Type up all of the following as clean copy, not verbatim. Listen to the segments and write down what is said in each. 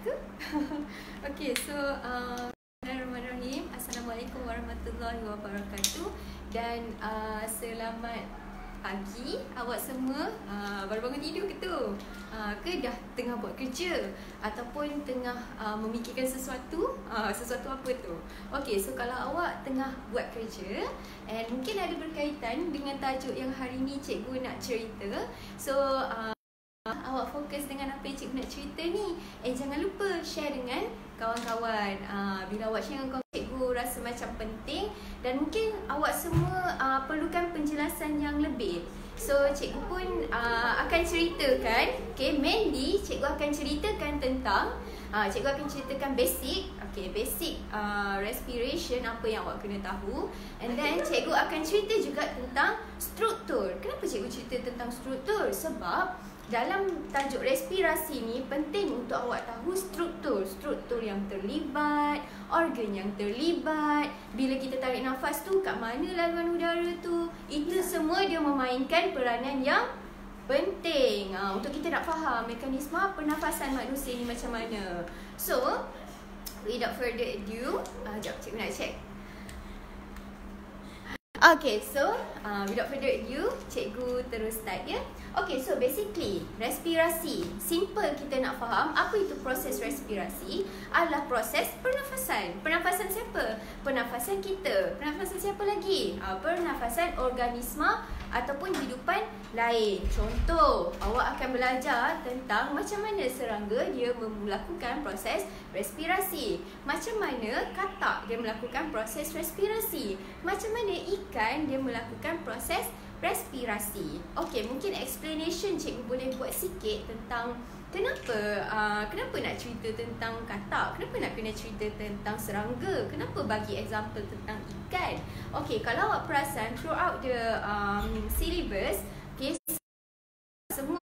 ke? Okay, so Bismillahirrahmanirrahim. Assalamualaikum warahmatullahi wabarakatuh. Dan selamat pagi awak semua. Baru bangun tidur ke tu? Ke dah tengah buat kerja ataupun tengah memikirkan sesuatu? Sesuatu apa tu? Okay, so kalau awak tengah buat kerja and mungkin ada berkaitan dengan tajuk yang hari ni cikgu nak cerita. So awak fokus dengan apa yang cikgu nak cerita ni. Jangan lupa share dengan kawan-kawan. Bila awak share dengan kawan, cikgu rasa macam penting dan mungkin awak semua perlukan penjelasan yang lebih. So cikgu pun akan ceritakan, okay, mainly cikgu akan ceritakan tentang cikgu akan ceritakan basic, okay, basic respiration, apa yang awak kena tahu. And then cikgu akan cerita juga tentang struktur. Kenapa cikgu cerita tentang struktur? Sebab dalam tajuk respirasi ni penting untuk awak tahu struktur yang terlibat, organ yang terlibat. Bila kita tarik nafas tu, kat mana laluan udara tu, itu semua dia memainkan peranan yang penting untuk kita nak faham mekanisme pernafasan manusia ni macam mana. So without further ado, jap cikgu nak check. Okay, so without further ado, cikgu terus start ya. Okay, so basically respirasi, simple kita nak faham apa itu proses respirasi adalah proses pernafasan. Pernafasan siapa? Pernafasan kita. Pernafasan siapa lagi? Pernafasan organisma ataupun hidupan lain. Contoh, awak akan belajar tentang macam mana serangga dia melakukan proses respirasi. Macam mana katak dia melakukan proses respirasi. Macam mana ikan dia melakukan proses respirasi. Okay, mungkin explanation cikgu boleh buat sikit tentang kenapa nak cerita tentang katak, kenapa nak kena cerita tentang serangga, kenapa bagi example tentang ikan. Okay, kalau awak perasan throughout the syllabus, okay, semua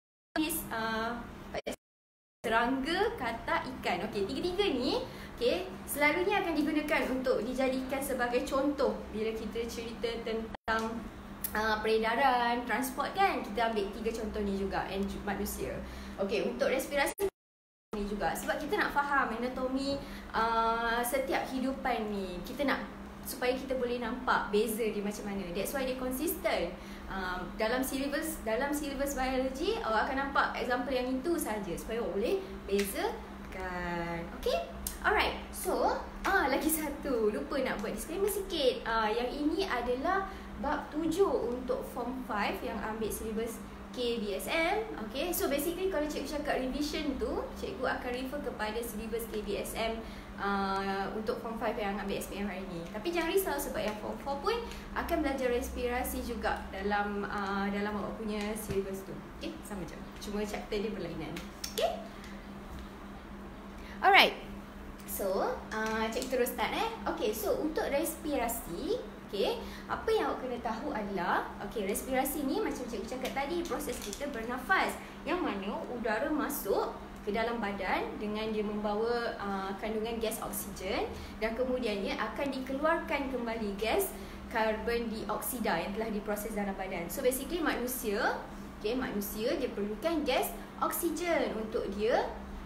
serangga, katak, ikan. Okay, tiga-tiga ni, okay, selalunya akan digunakan untuk dijadikan sebagai contoh bila kita cerita tentang peredaran, transport kan. Kita ambil tiga contoh ni juga, and manusia. Okay, untuk respirasi ni juga sebab kita nak faham anatomi setiap hidupan ni. Kita nak supaya kita boleh nampak beza dia macam mana. That's why dia konsisten. Dalam syllabus biology awak akan nampak example yang itu saja supaya awak boleh bezakan. Okay? Alright. So, lagi satu lupa nak buat disclaimer sikit. Yang ini adalah bab 7 untuk form 5 yang ambil syllabus KBSM. Okay, so basically kalau cikgu cakap revision tu, cikgu akan refer kepada syllabus KBSM untuk form 5 yang ambil SPM hari ni. Tapi jangan risau sebab yang form 4 pun akan belajar respirasi juga dalam awak punya syllabus tu. Okay, sama je, cuma chapter dia berlainan. Okay, alright. So cikgu terus start Okay, so untuk respirasi, okay, apa yang awak kena tahu adalah, okay, respirasi ni macam cikgu cakap tadi, proses kita bernafas yang mana udara masuk ke dalam badan dengan dia membawa kandungan gas oksigen dan kemudiannya akan dikeluarkan kembali gas karbon dioksida yang telah diproses dalam badan. So basically manusia, okay, manusia dia perlukan gas oksigen untuk dia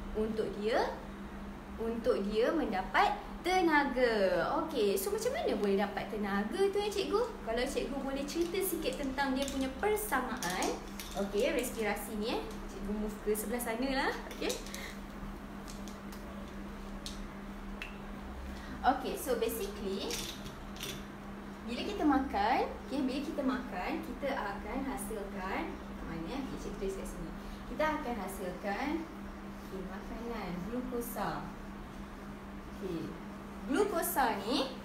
mendapat tenaga. Okey, so macam mana boleh dapat tenaga tu cikgu? Kalau cikgu boleh cerita sikit tentang dia punya persamaan. Okey, respirasi ni cikgu move ke sebelah sana lah. Okey. Okey, so basically bila kita makan, kita akan hasilkan mana? Okay, cikgu tulis kat sini. Kita akan hasilkan makanan glukosa. Okay. Glukosa ni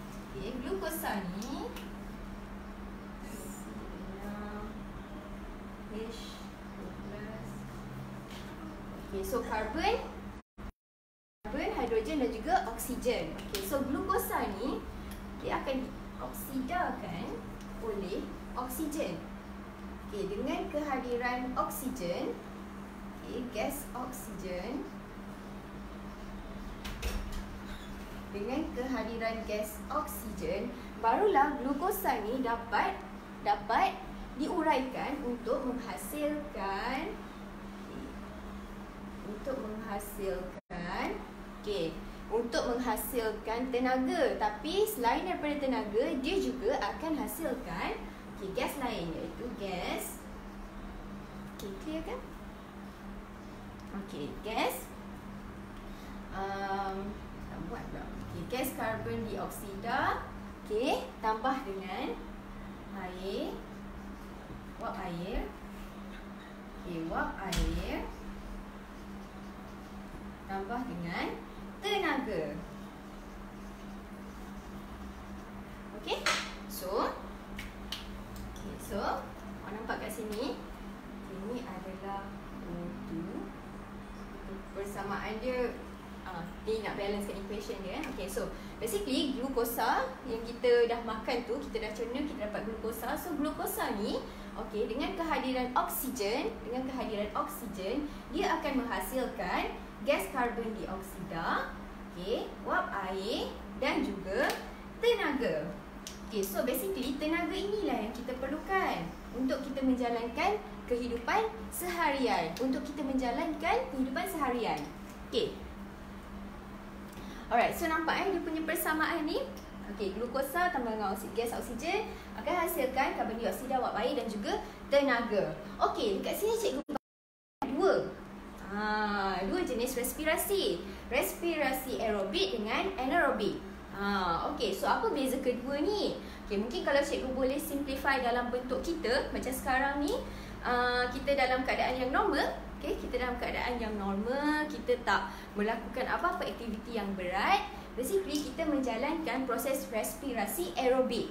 okay, so karbon, hidrogen dan juga oksigen. Okay, so glukosa ni dia akan dioksidakan oleh oksigen. Okay, dengan kehadiran oksigen, okay, gas oksigen. Dengan kehadiran gas oksigen, barulah glukosa ni dapat diuraikan untuk menghasilkan Okey, untuk menghasilkan tenaga. Tapi selain daripada tenaga, dia juga akan hasilkan gas lain, iaitu gas. Okey, clear kan? Okey, gas tak buat pula. Okey, gas karbon dioksida. Okey, tambah dengan air, wap air. Okey, wap air tambah dengan tenaga. Okey, so awak nampak kat sini, ini adalah O2. Persamaan dia ni nak balancekan equation dia. Okey, so basically glukosa yang kita dah makan tu, kita dah cerna, kita dapat glukosa. So glukosa ni, okey, dengan kehadiran oksigen, dia akan menghasilkan gas karbon dioksida, okey, wap air dan juga tenaga. Okey, so basically tenaga inilah yang kita perlukan untuk kita menjalankan kehidupan seharian. Okey. Alright, so nampak dia punya persamaan ni. Okey, glukosa tambah dengan gas oksigen akan hasilkan karbon dioksida, wap air dan juga tenaga. Okey, dekat sini cikgu dua jenis respirasi. Respirasi aerobik dengan anaerobik. Okey, so apa beza kedua ni? Okey, mungkin kalau cikgu boleh simplify dalam bentuk kita macam sekarang ni, kita dalam keadaan yang normal. Okey, kita dalam keadaan yang normal, kita tak melakukan apa-apa aktiviti yang berat. Basically kita menjalankan proses respirasi aerobik.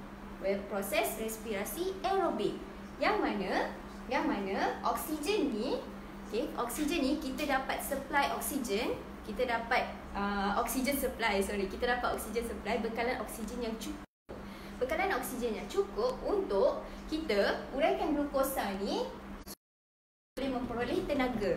Yang mana oksigen ni, okey, oksigen ni kita dapat supply oksigen, kita dapat oksigen supply bekalan oksigen yang cukup. Bekalan oksigen yang cukup untuk kita uraikan glukosa ni, boleh memperoleh tenaga.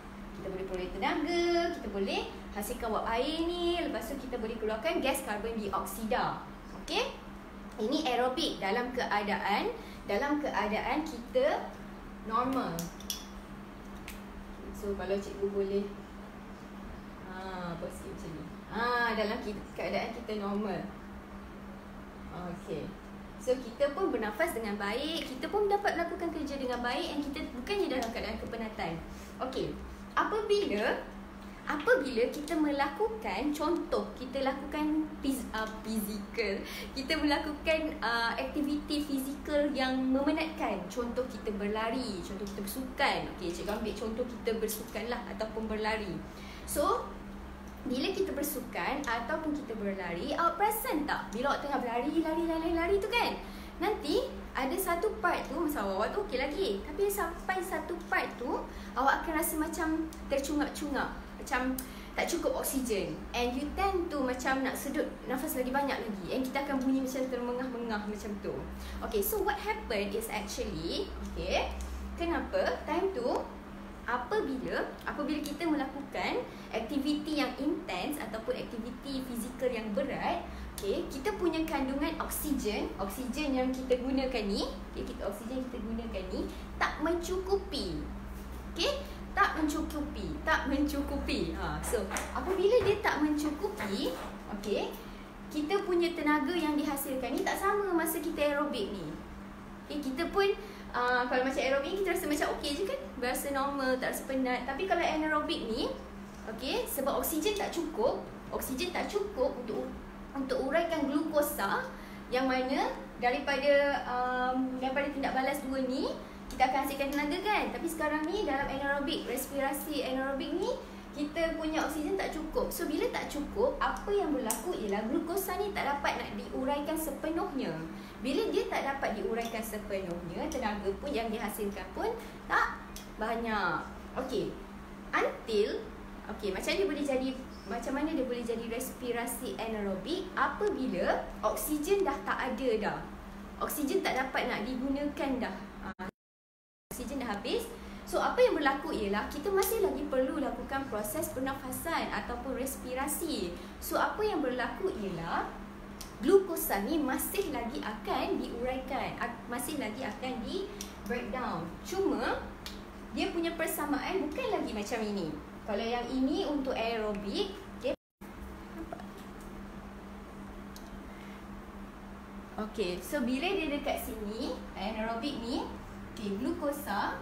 Kita boleh hasilkan wap air ni, lepas tu kita boleh keluarkan gas karbon dioksida. Okey? Ini aerobik dalam keadaan kita normal. So kalau cikgu boleh buat sikit macam ni. Dalam keadaan kita normal. Okey. So kita pun bernafas dengan baik, kita pun dapat melakukan kerja dengan baik, dan kita bukannya dalam keadaan kepenatan. Okey. Apabila kita melakukan, contoh kita lakukan fizikal, kita melakukan aktiviti fizikal yang memenatkan, contoh kita berlari, contoh kita bersukan. Okey, cikgu ambil contoh kita bersukan lah ataupun berlari. So bila kita bersukan ataupun kita berlari, awak perasan tak bila awak tengah berlari tu kan, nanti ada satu part tu masa awak tu okey lagi, tapi sampai satu part tu awak akan rasa macam tercungap-cungap, macam tak cukup oksigen, and you tend to macam nak sedut nafas lagi banyak lagi, and kita akan bunyi macam termengah-mengah macam tu. Okay, so what happened is actually, okay, kenapa time tu apabila kita melakukan aktiviti yang intens ataupun aktiviti fizikal yang berat, okay, kita punya kandungan oksigen yang kita gunakan ni, okay, oksigen yang kita gunakan ni tak mencukupi. Okay, tak mencukupi. So apabila dia tak mencukupi, okay, kita punya tenaga yang dihasilkan ni tak sama masa kita aerobik ni. Okay, kita pun kalau macam aerobik kita rasa macam okey je kan, berasa normal, tak rasa penat. Tapi kalau anaerobik ni, okey, sebab oksigen tak cukup untuk uraikan glukosa, yang mana daripada tindak balas 2 ni kita akan hasilkan tenaga kan. Tapi sekarang ni dalam anaerobik, respirasi anaerobik ni, kita punya oksigen tak cukup. So bila tak cukup, apa yang berlaku ialah glukosa ni tak dapat nak diuraikan sepenuhnya. Bila dia tak dapat diuraikan sepenuhnya, tenaga pun yang dihasilkan pun tak banyak. Okey. Macam mana dia boleh jadi respirasi anaerobik? Apabila oksigen dah tak ada dah. Oksigen tak dapat nak digunakan dah. Oksigen dah habis. So apa yang berlaku ialah kita masih lagi perlu lakukan proses pernafasan ataupun respirasi. So apa yang berlaku ialah glukosa ni masih lagi akan diuraikan, masih lagi akan di breakdown. Cuma dia punya persamaan bukan lagi macam ini. Kalau yang ini untuk aerobik, Okay, so bila dia dekat sini, anaerobik ni, okay, glukosa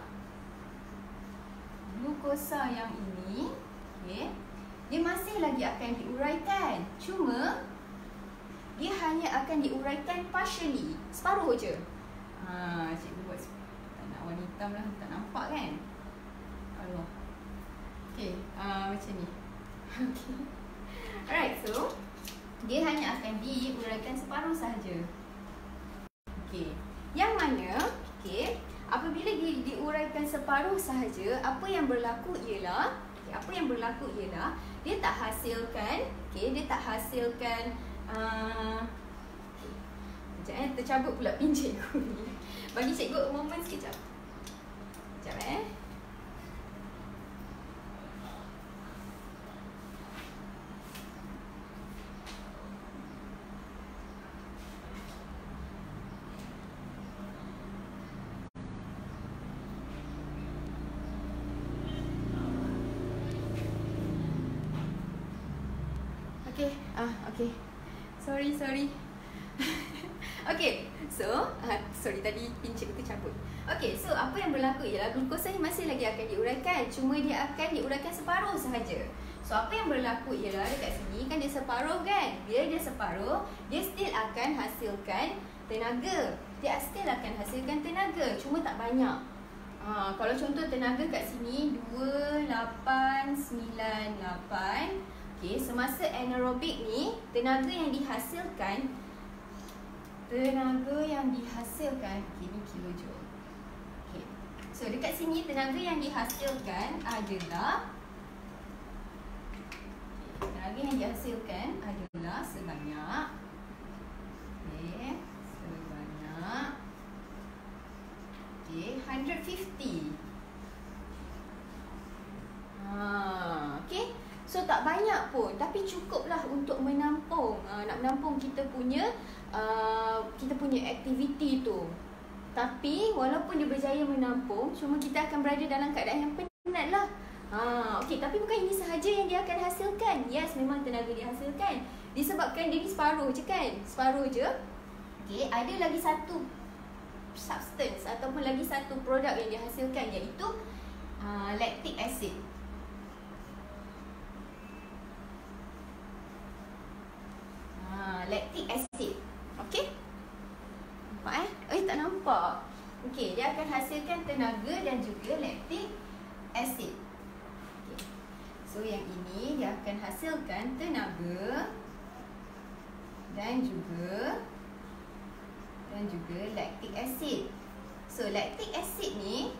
yang ini, okay, dia masih lagi akan diuraikan. Cuma dia hanya akan diuraikan partially, separuh je. Cikgu buat tak nak warna hitam lah, tak nampak kan? Allah. Okay, macam ni. Okay. Alright, so dia hanya akan diuraikan separuh sahaja. Okay, yang mana, okay, apabila diuraikan separuh sahaja, apa yang berlaku ialah, dia tak hasilkan, okay, sekejap tercabut pula pin cikgu ni. Bagi cikgu moment sekejap. Sekejap Okay. Sorry. Okay, so sorry tadi pin cikgu tercabut. Okay, so apa yang berlaku ialah glukosa ni masih lagi akan diuraikan, cuma dia akan diuraikan separuh sahaja. So apa yang berlaku ialah dekat sini kan dia separuh kan. Bila dia separuh, dia still akan hasilkan tenaga. Cuma tak banyak. Kalau contoh tenaga kat sini 2898. Okay, semasa anaerobik ni, tenaga yang dihasilkan, okay, ni kilojoule. Okay, so dekat sini tenaga yang dihasilkan adalah, sebanyak, okay, 150. Okay. So tak banyak pun, tapi cukuplah untuk menampung, nak menampung kita punya aktiviti tu. Tapi walaupun dia berjaya menampung, cuma kita akan berada dalam keadaan yang penat lah. Okay, tapi bukan ini sahaja yang dia akan hasilkan. Yes, memang tenaga dihasilkan. Disebabkan dia ni separuh je kan? Separuh je. Okay, ada lagi satu substance ataupun lagi satu produk yang dihasilkan, iaitu lactic acid. Lactic acid. Okay? Nampak tak nampak? Okay, dia akan hasilkan tenaga dan juga lactic acid. Okay. So yang ini dia akan hasilkan tenaga dan juga lactic acid. So lactic acid ni,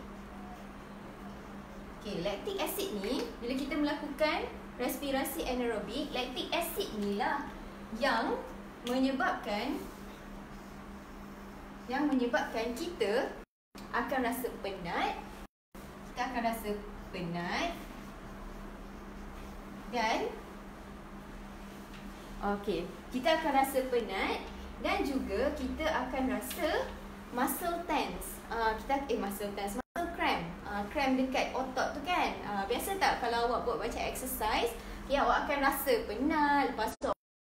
okay, lactic acid ni bila kita melakukan respirasi anaerobik, lactic acid ni lah yang menyebabkan kita akan rasa penat. Kita akan rasa penat dan juga kita akan rasa muscle tense. Muscle cramp. Cramp dekat otot tu kan. Biasa tak kalau awak buat macam exercise, okay, awak akan rasa penat, lepas tu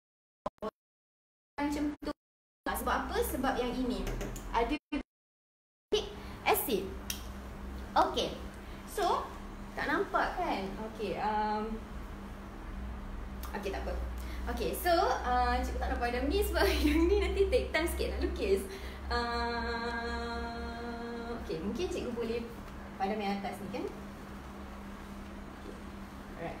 macam tu. Sebab apa? Sebab yang ini ada lactic acid. Okay, so tak nampak kan? Okay, okay, tak apa. Okay, so cikgu tak nak padam ni sebab yang ni nanti take time sikit nak lukis. Okay, mungkin cikgu boleh padam yang atas ni kan? Alright.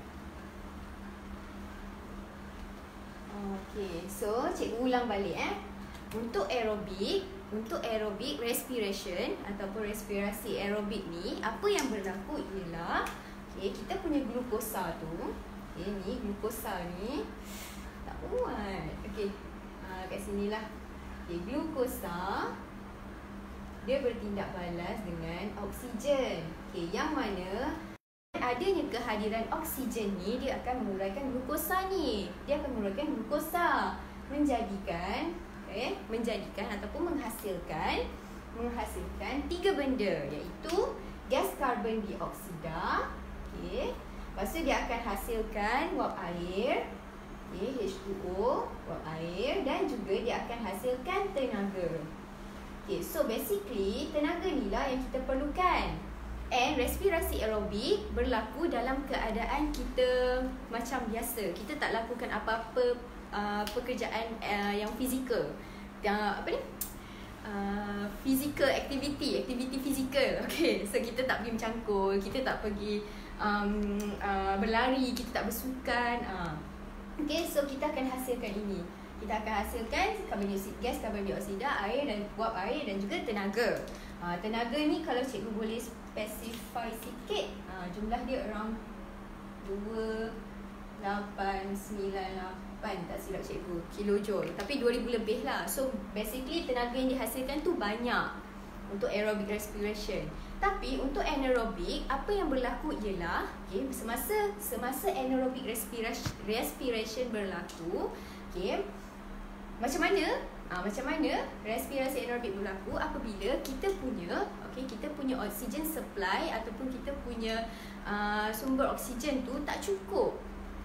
Okay, so cikgu ulang balik Untuk aerobik respiration ataupun respirasi aerobik ni, apa yang berlaku ialah, okay, kita punya glukosa tu, okay, ni glukosa ni tak muat. Okay, kat sinilah. Okay, glukosa dia bertindak balas dengan oksigen. Okay, yang mana adanya kehadiran oksigen ni, dia akan menguraikan glukosa ni. Dia akan menguraikan glukosa, menjadikan ataupun menghasilkan tiga benda, iaitu gas karbon dioksida. Okay. Lepas tu dia akan hasilkan wap air. Okay, H2O, uap air, dan juga dia akan hasilkan tenaga. Okay, so basically tenaga ni lah yang kita perlukan. And respirasi aerobik berlaku dalam keadaan kita macam biasa. Kita tak lakukan apa-apa pekerjaan yang fizikal. Apa ni? Physical activity fizikal. Okay, so kita tak pergi mencangkul, kita tak pergi berlari, kita tak bersukan. Okay, so kita akan hasilkan ini. Kita akan hasilkan karbon dioksida, karbon dioksida, air dan uap air dan juga tenaga. Tenaga ni kalau cikgu boleh specify sikit, jumlah dia around 2898 tak silap cikgu kilojoule, tapi 2000 lebih lah. So basically tenaga yang dihasilkan tu banyak untuk aerobic respiration. Tapi untuk anaerobic, apa yang berlaku ialah semasa anaerobic respiration berlaku, macam mana respirasi anaerobik berlaku apabila kita punya oksigen supply ataupun kita punya sumber oksigen tu tak cukup.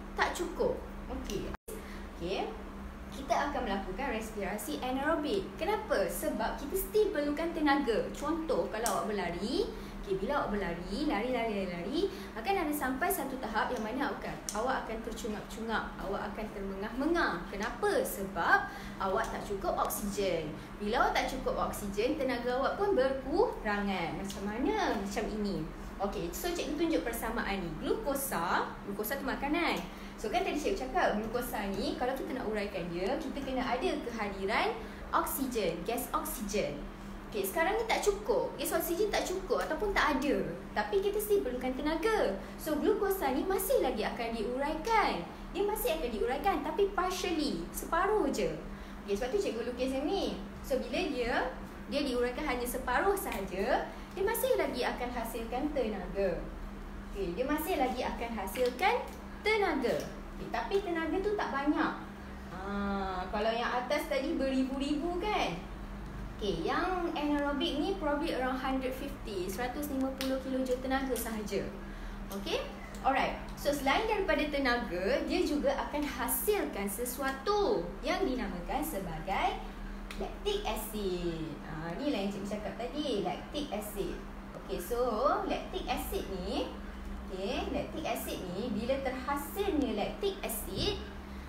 Kita akan melakukan respirasi anaerobik. Kenapa? Sebab kita still perlukan tenaga. Contoh, kalau awak berlari, bila awak berlari, lari, akan ada sampai satu tahap yang mana awak akan tercungap-cungap, awak akan termengah-mengah. Kenapa? Sebab awak tak cukup oksigen. Bila awak tak cukup oksigen, tenaga awak pun berkurangan. Macam mana? Macam ini. Okey, so cikgu tunjuk persamaan ni. Glukosa tu makanan. So kan tadi cikgu cakap, glukosa ni kalau kita nak uraikan dia, kita kena ada kehadiran oksigen, gas oksigen. Okay, sekarang ni tak cukup, gas oksigen tak cukup ataupun tak ada, tapi kita still perlukan tenaga. So glukosa ni masih lagi akan diuraikan. Dia masih akan diuraikan tapi partially, separuh je. Okay, sebab tu cikgu lukis yang ni. So bila dia diuraikan hanya separuh sahaja, dia masih lagi akan hasilkan tenaga. Okay, dia masih lagi akan hasilkan tenaga. Okay, tapi tenaga tu tak banyak. Kalau yang atas tadi beribu-ribu kan. Okay, yang anaerobik ni probably around 150 kJ tenaga sahaja. Okay, alright. So selain daripada tenaga, dia juga akan hasilkan sesuatu yang dinamakan sebagai lactic acid. Ni lah yang cikgu cakap tadi, lactic acid. Okay, so lactic acid ni, bila terhasilnya lactic acid,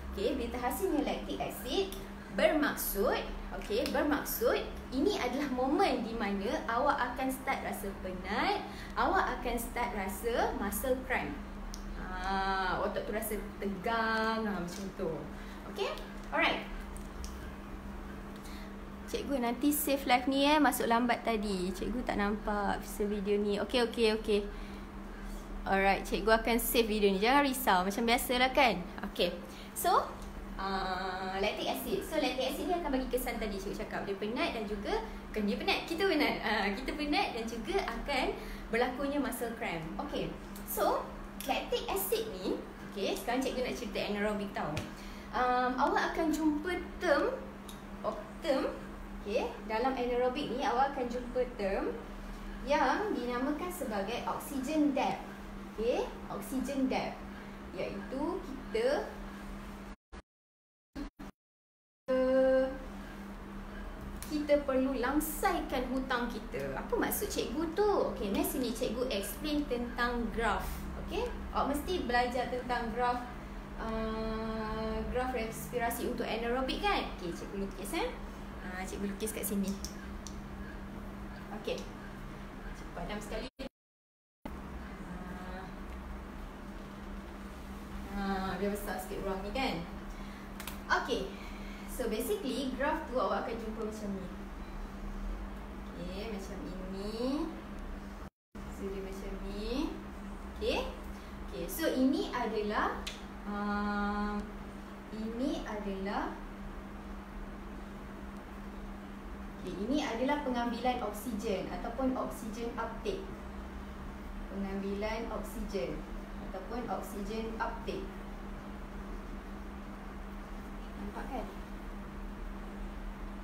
bermaksud ini adalah momen di mana awak akan start rasa penat, awak akan start rasa muscle cramp. Otot tu rasa tegang, macam tu. Okay, alright. Cikgu nanti save live ni masuk lambat tadi. Cikgu tak nampak video ni. Okay. Alright, cikgu akan save video ni. Jangan risau, macam biasalah kan. Okay, so lactic acid. So lactic acid ni akan bagi kesan tadi cikgu cakap. Dia penat dan juga kita penat. Kita penat dan juga akan berlakunya muscle cramp. Okay, so lactic acid ni, sekarang cikgu nak cerita anaerobik tau. Awak akan jumpa term, dalam anaerobik ni awak akan jumpa term yang dinamakan sebagai oxygen depth. Oxygen depth, iaitu kita perlu langsaikan hutang kita. Apa maksud cikgu tu? Mari sini cikgu explain tentang graf. Awak mesti belajar tentang graf respirasi untuk anaerobik kan? Cikgu lukis cikgu lukis kat sini. Padam sekali. Biar besar sikit ruang ni kan. So basically graf tu awak akan jumpa macam ni. Macam ini. So dia macam ni. So ini adalah ini adalah pengambilan oksigen ataupun oksigen uptake. Pengambilan oksigen ataupun oksigen uptake. Nampak kan?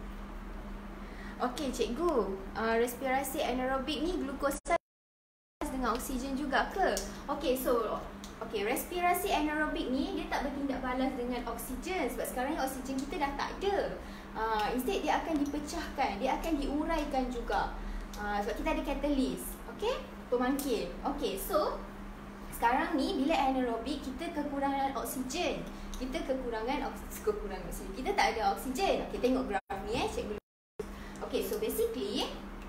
Cikgu, respirasi anaerobik ni glukosa dengan oksigen juga ke? Okey, so respirasi anaerobik ni dia tak bertindak balas dengan oksigen sebab sekarang ni oksigen kita dah tak ada. Instead dia akan dipecahkan, dia akan diuraikan juga. Sebab kita ada catalyst, okey? Pemangkit. Okey, so sekarang ni bila anaerobik kita kekurangan oksigen. Kita kekurangan oksigen. Kita tak ada oksigen. Okey, tengok graf ni cikgu. Okey, so basically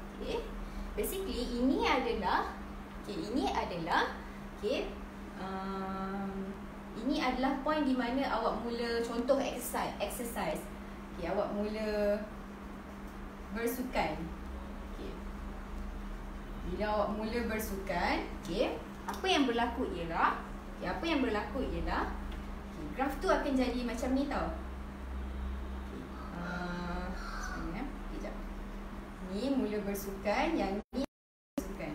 ini adalah ini adalah point di mana awak mula contoh exercise. Okey, awak mula bersukan. Okey. Bila awak mula bersukan, okey, apa yang berlaku ialah graf tu akan jadi macam ni tau. Sekejap. Ni mula bersukan, yang ni bersukan.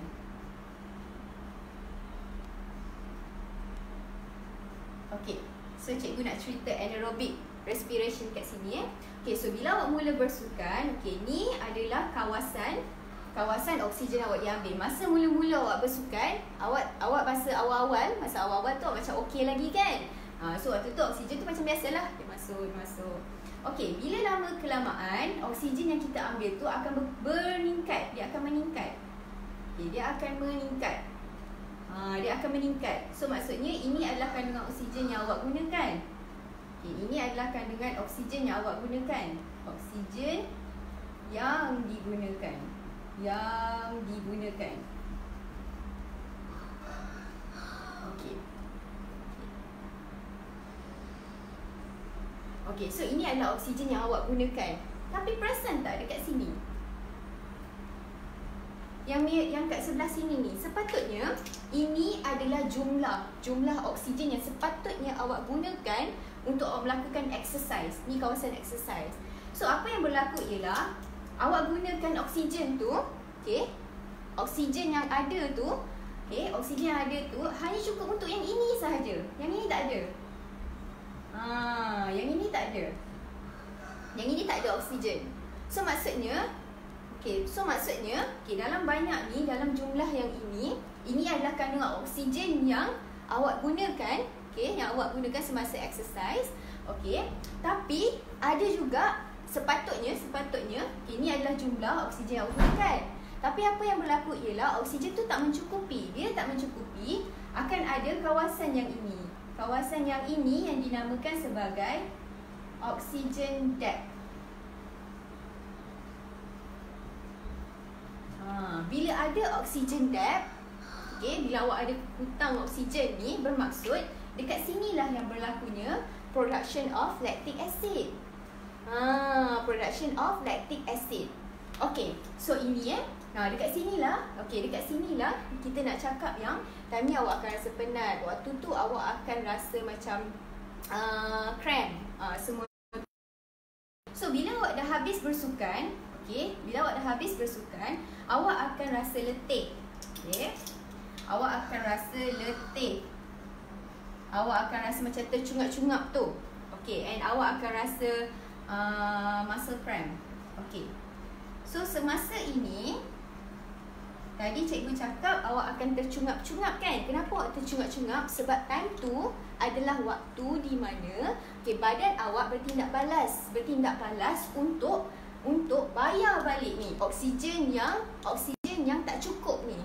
Okey, so cikgu nak cerita anaerobic respiration kat sini. Okey, so bila awak mula bersukan, okey, ni adalah kawasan oksigen awak diambil. Masa mula-mula awak bersukan, awak masa awal-awal tu macam okey lagi kan? So waktu tu oksigen tu macam biasalah, dia masuk. Okey, bila lama kelamaan oksigen yang kita ambil tu akan meningkat. Dia akan meningkat. Okey, dia akan meningkat. So maksudnya ini adalah kandungan oksigen yang awak gunakan. Okey, ini adalah kandungan oksigen yang awak gunakan. Oksigen yang digunakan. Okey. Okey, so ini adalah oksigen yang awak gunakan. Tapi perasan tak dekat sini? Yang kat sebelah sini ni, sepatutnya ini adalah jumlah oksigen yang sepatutnya awak gunakan untuk awak melakukan exercise. Ni kawasan exercise. So apa yang berlaku ialah awak gunakan oksigen tu, okey? Oksigen yang ada tu, hanya cukup untuk yang ini sahaja. Yang ini tak ada. Yang ini tak ada oksigen. So maksudnya dalam banyak ni, dalam jumlah yang ini adalah kandungan oksigen yang awak gunakan, yang awak gunakan semasa exercise, Tapi ada juga sepatutnya ini adalah jumlah oksigen yang awak gunakan. Tapi apa yang berlaku ialah oksigen tu tak mencukupi. Dia tak mencukupi, akan ada kawasan yang ini. Kawasan yang ini yang dinamakan sebagai oxygen depth. Bila ada oxygen depth, bila awak ada hutang oksigen ni, bermaksud dekat sinilah yang berlakunya production of lactic acid. Production of lactic acid. Okey, so ini dekat sinilah kita nak cakap yang time ni awak akan rasa penat. Waktu tu awak akan rasa macam cramp, semua. So bila awak dah habis bersukan, awak akan rasa letih. Awak akan rasa letih. Awak akan rasa macam tercungap-cungap tu. And awak akan rasa muscle cramp. So semasa ini, tadi cikgu cakap awak akan tercungap-cungap kan? Kenapa awak tercungap-cungap? Sebab time tu adalah waktu di mana badan awak bertindak balas untuk bayar balik ni oksigen yang tak cukup ni.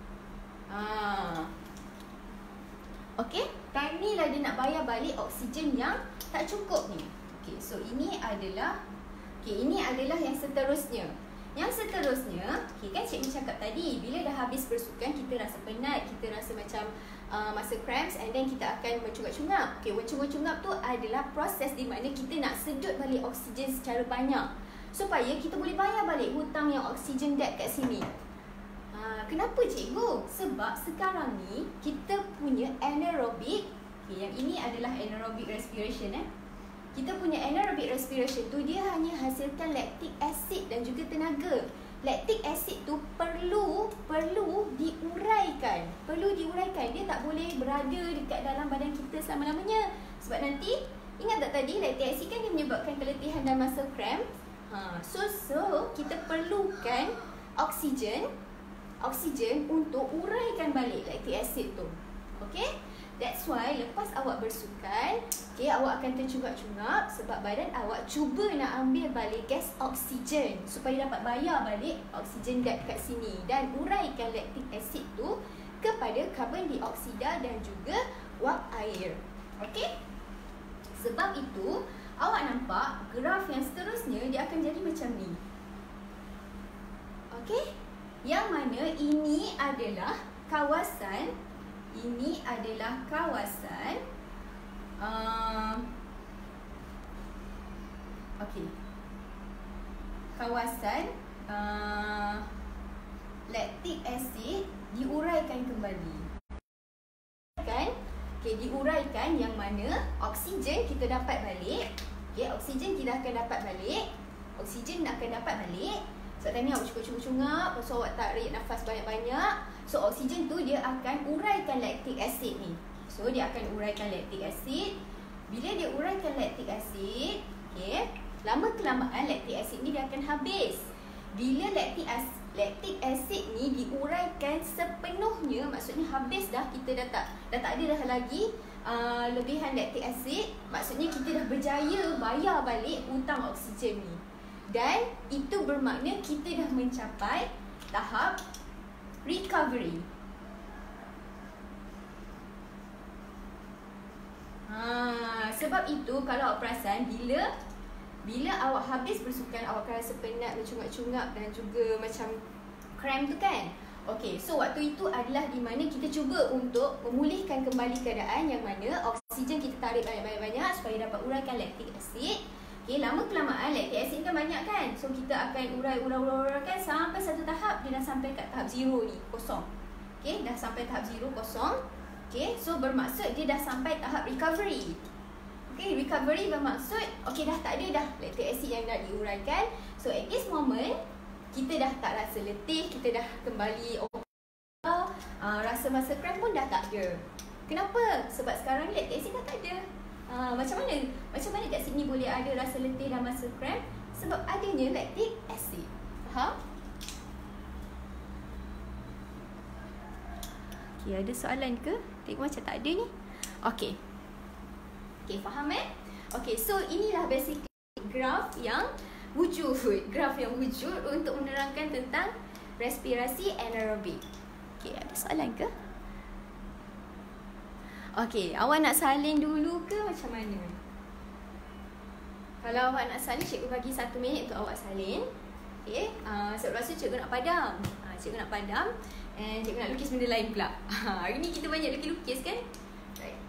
Time ni lah dia nak bayar balik oksigen yang tak cukup ni. So ini adalah yang seterusnya. Yang seterusnya, kan cikgu cakap tadi, bila dah habis bersukan, kita rasa penat, kita rasa macam muscle cramps, and then kita akan mencungap-cungap. Mencungap-cungap tu adalah proses di mana kita nak sedut balik oksigen secara banyak supaya kita boleh bayar balik hutang yang oksigen debt kat sini. Kenapa cikgu? Sebab sekarang ni kita punya anaerobic, yang ini adalah anaerobic respiration. Kita punya anaerobic respiration tu dia hanya hasilkan lactic acid dan juga tenaga. Lactic acid tu perlu diuraikan. Dia tak boleh berada dekat dalam badan kita selama-lamanya. Sebab nanti ingat tak tadi lactic acid kan dia menyebabkan keletihan dan muscle cramp. So kita perlukan oksigen oksigen untuk uraikan balik lactic acid tu. Okay? That's why lepas awak bersukan, okay, awak akan tercungap-cungap sebab badan awak cuba nak ambil balik gas oksigen supaya dapat bayar balik oksigen kat sini dan uraikan lactic acid tu kepada karbon dioksida dan juga wap air. Okay? Sebab itu, awak nampak graf yang seterusnya dia akan jadi macam ni. Okay? Yang mana ini adalah kawasan lactic acid diuraikan kembali. Kan? Okay, diuraikan yang mana oksigen kita dapat balik. Okay, oksigen kita akan dapat balik. So tadi awak cukup-cungap, lepas awak tarik nafas banyak-banyak. So oksigen tu dia akan uraikan lactic acid ni. So dia akan uraikan lactic acid. Bila dia uraikan lactic acid, okay, lama kelamaan lactic acid ni dia akan habis. Bila lactic acid ni diuraikan sepenuhnya, maksudnya habis dah, kita dah tak ada dah lagi lebihan lactic acid, maksudnya kita dah berjaya bayar balik hutang oksigen ni. Dan itu bermakna kita dah mencapai tahap recovery. Sebab itu kalau awak perasan, bila awak habis bersukan, awak akan rasa penat, mencungap-cungap dan juga macam cramp tu kan. Okay, so waktu itu adalah di mana kita cuba untuk memulihkan kembali keadaan yang mana oksigen kita tarik banyak-banyak supaya dapat uraikan lactic acid. Okay, lama kelamaan lactic acid kan banyak kan. So kita akan uraikan sampai satu tahap dia dah sampai kat tahap zero ni, kosong. Okay, dah sampai tahap zero, kosong. Okay, so bermaksud dia dah sampai tahap recovery. Okay, recovery bermaksud okay, dah tak ada dah lactic acid yang dah diuraikan. So at this moment kita dah tak rasa letih, kita dah kembali rasa masa cramp pun dah tak ada. Kenapa? Sebab sekarang ni lactic acid dah tak ada. Macam mana kat sini boleh ada rasa letih dan masa cramp? Sebab adanya lactic acid. Faham? Okay, ada soalan ke? Tengok macam tak ada ni. Okay, faham Okay, so inilah basically graf yang wujud untuk menerangkan tentang respirasi anaerobik. Okay, ada soalan ke? Okay, awak nak salin dulu ke macam mana? Kalau awak nak salin, cikgu bagi 1 minit untuk awak salin. Okay, sebab rasa cikgu nak padam. Cikgu nak padam and cikgu nak lukis benda lain pula. Hari ni kita banyak lukis kan? Right.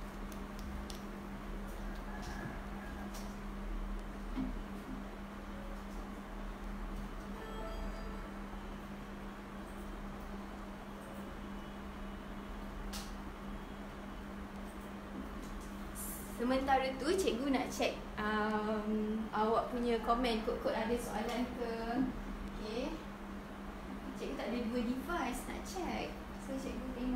Sementara tu cikgu nak check awak punya komen, kod-kod ada soalan ke. Okay, cikgu tak ada 2 device nak check. So cikgu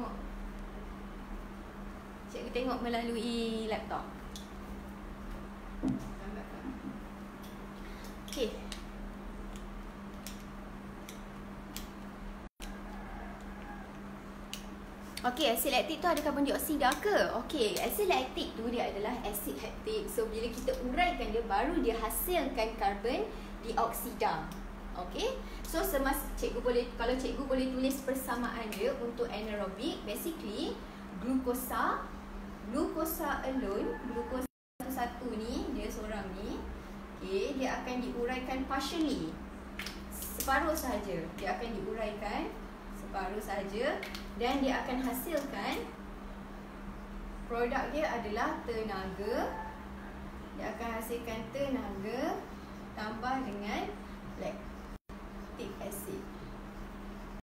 tengok melalui laptop. Okay, okay, asid laktik tu ada karbon dioksida ke? Okay, asid laktik tu dia adalah asid laktik. So bila kita uraikan dia, baru dia hasilkan karbon dioksida. Okay, so kalau cikgu boleh tulis persamaan dia untuk anaerobik, basically glukosa alone, glukosa satu ni, dia seorang ni, okay, dia akan diuraikan partially, separuh sahaja. Dia akan diuraikan separuh sahaja dan dia akan hasilkan produk dia adalah tenaga. Dia akan hasilkan tenaga tambah dengan